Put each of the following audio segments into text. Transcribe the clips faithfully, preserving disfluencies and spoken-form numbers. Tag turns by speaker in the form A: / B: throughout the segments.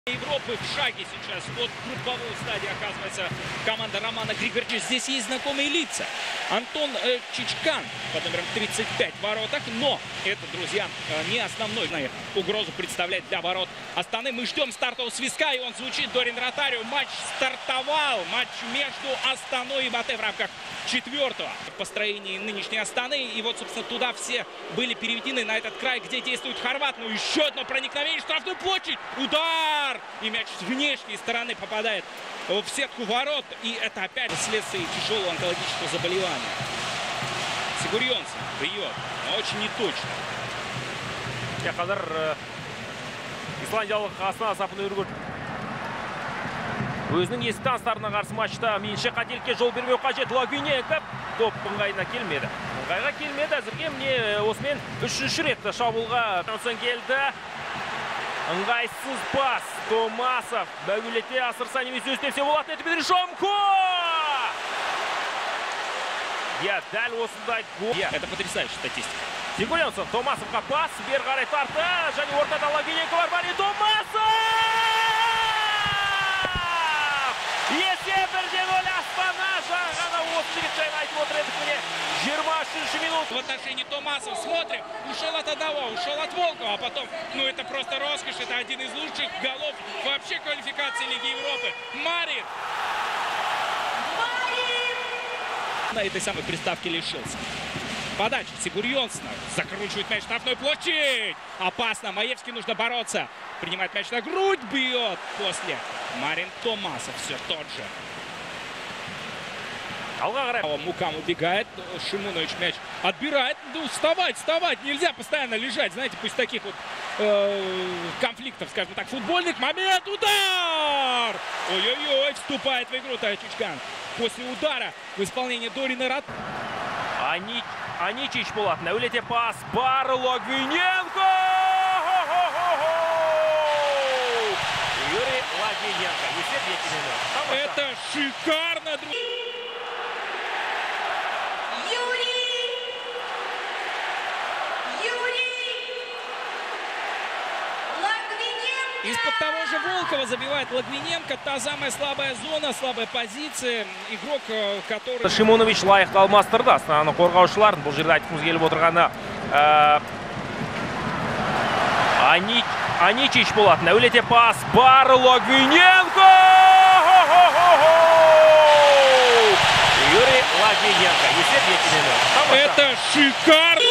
A: Европы в шаге сейчас от групповой стадии оказывается команда Романа Григорьевича. Здесь есть знакомые лица. Антон э, Чичкан под номером тридцать пять в воротах. Но это, друзья, э, не основной угрозу представляет для ворот Астаны. Мы ждем стартового свистка, и он звучит. Дорин Ротарио. Матч стартовал. Матч между Астаной и Батэ в рамках четвертого построения нынешней Астаны. И вот, собственно, туда все были переведены, на этот край, где действует хорват. Ну, еще одно проникновение в штрафную площадь. Удар! И мяч с внешней стороны попадает в сетку ворот. И это опять следствие тяжелого онкологического заболевания. Сигурьонсон бьет, но очень неточно.
B: Қазір исландиялық Астана сапында өргір. Өзінің есік таныстарына қарсы матчта менше қателікке жол бермеу қажет. Логвиненко топ ыңғайына келмеді. Ыңғайға келмеді. Әзірге міне осымен үшінші рет шабуылға Тонсон келді. Ыңғайсыз пас. Томасов бәуелете асырса немесе өстепсе болады. Это Дмитрий Шомко! Я дәл осындай гол.
A: Это потрясающая статистика.
B: Сигурьонсон Томасовқа пас. Бер қарай тарты. Және ортада Логвиненко бар. Бари Томасов! Есеп бірде нөл Астана. Жаңғана осы жігіт жайын айтып отыр едік міне. жиырма үшінші минут.
A: В отношении Томасов смотрим. Ушел от одного, ушел от Волкова. А потом, ну это просто роскошь. Это один из лучших голов вообще квалификации Лиги Европы. Марин. На этой самой приставке лишился. Подача Сигурьонсона. Закручивает мяч в штрафную площадь. Опасно. Маевский нужно бороться. Принимает мяч на грудь. Бьет после. Марин Томасов. Все тот же. Мукам убегает. Шимунович мяч отбирает. Ну, вставать, вставать. Нельзя постоянно лежать. Знаете, пусть таких вот э, конфликтов, скажем так, футбольных. Момент. Удар! Ой-ой-ой. Вступает в игру Чичкан. После удара в исполнении Дорина Рот.
B: Они, Аничич болатын. Әулете пас. Бар Логвиненко! Юрий Логвиненко.
A: Это шикарно, друзья. Из-под того же Волкова забивает Логвиненко. Та самая слабая зона, слабая позиция. Игрок, который...
B: Шимунович лайықты алмастырды. Астананың қорғаушыларын бұл жерде айтқымыз келіп отырғаны Аничич болатын. Әулете пас. Бар Логвиненко! Юрий Логвиненко.
A: Это шикарно!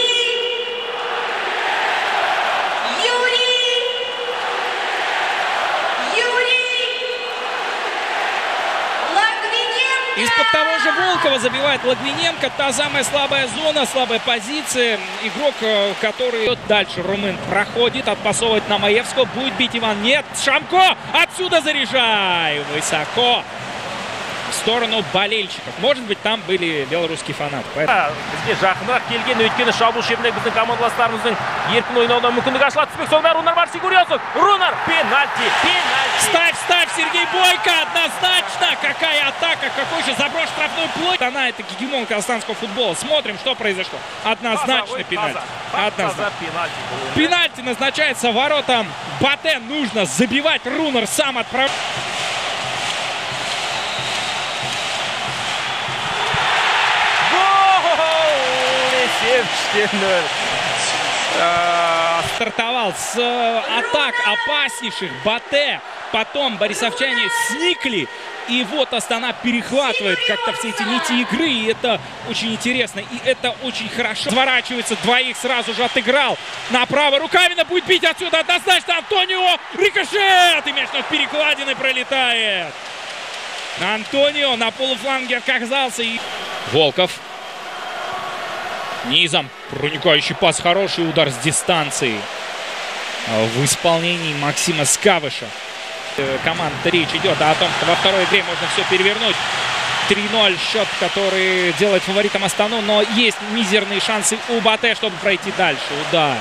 A: Из-под того же Волкова забивает Логвиненко. Та самая слабая зона, слабая позиция. Игрок, который дальше румын проходит, отпасовывает на Маевского. Будет бить Иван. Нет. Шамко. Отсюда заряжай. Высоко. В сторону болельщиков. Может быть, там были белорусские фанаты.
B: Поэтому... Бізге жақынырақ келген, өйткені шабуыл шебінде біздің командаластарымыздың еркін ойнаудан мүмкіндік ашыла түспек. Сонда Рунар бар, Сигурьонсон. Рунар, пенальти, пенальти.
A: Ставь, ставь, Сергей Бойко, однозначно. Какая атака, какой же заброс штрафной площадь. Она это гегемонка астанского футбола. Смотрим, что произошло. Однозначно пенальти. Однозначно. Пенальти назначается воротам Батэ. Нужно забивать. Рунар сам отправляет. Стартовал с атак опаснейших Батэ. Потом борисовчане сникли. И вот Астана перехватывает как-то все эти нити игры. И это очень интересно. И это очень хорошо. Сворачивается, двоих сразу же отыграл. Направо Рукавина будет бить отсюда. Однозначно Антонио. Рикошет. И мяч над перекладиной пролетает. Антонио на полуфланге оказался. И... Волков. Низом. Проникающий пас. Хороший удар с дистанции. В исполнении Максима Скавыша. Команда речь идет о том, что во второй игре можно все перевернуть. три ноль счет, который делает фаворитом Астану. Но есть мизерные шансы у Батэ, чтобы пройти дальше. Удар.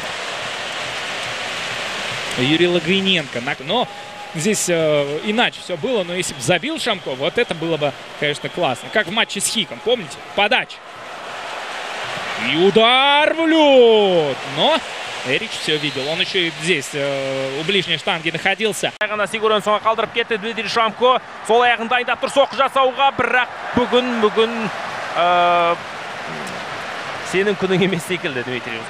A: Юрий Логвиненко. Но здесь э, иначе все было. Но если бы забил Шамко, вот это было бы, конечно, классно. Как в матче с Хиком. Помните? Подача. И удар в лед. Но Эрич все видел. Он еще и здесь, у ближней штанги находился.
B: Аяғына Сигуренсонға қалдырып кетті Дмитрий Шамко. Сол аяғын дайындап тұр соққы жасауға, бірақ бүгін бүгін сенің күнің емес секілді, Дмитрий.